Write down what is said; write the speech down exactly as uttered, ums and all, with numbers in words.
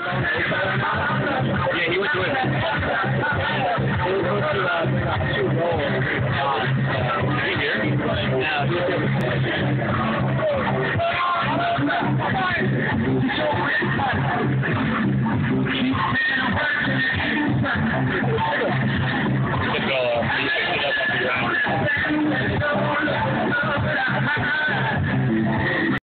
Yeah, he went to it. He was supposed to uh, shoot roll. Uh, he here? No, he was there.